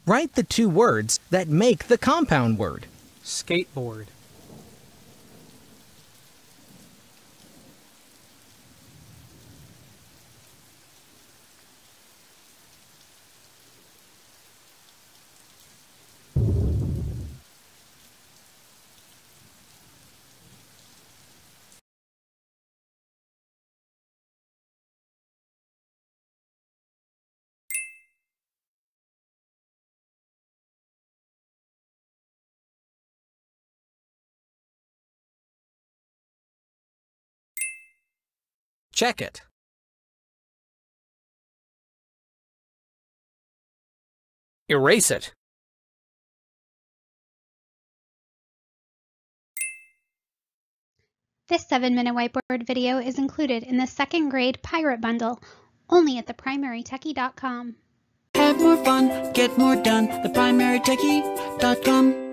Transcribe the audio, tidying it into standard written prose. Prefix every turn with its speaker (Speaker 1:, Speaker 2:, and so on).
Speaker 1: Write the two words that make the compound word.
Speaker 2: Skateboard.
Speaker 1: Check it. Erase it.
Speaker 3: This 7-minute whiteboard video is included in the second grade Pirate Bundle, only at theprimarytechie.com.
Speaker 4: Have more fun, get more done, theprimarytechie.com.